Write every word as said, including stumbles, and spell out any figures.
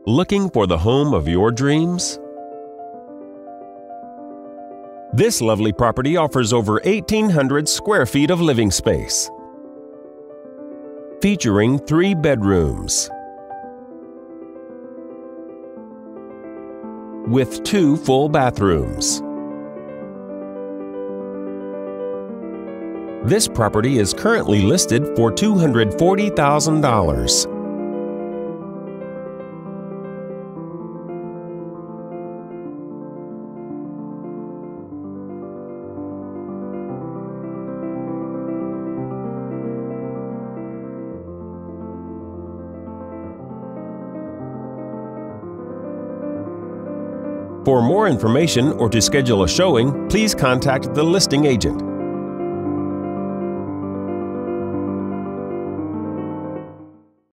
Looking for the home of your dreams? This lovely property offers over eighteen hundred square feet of living space, featuring three bedrooms with two full bathrooms. This property is currently listed for two hundred forty thousand dollars. For more information or to schedule a showing, please contact the listing agent.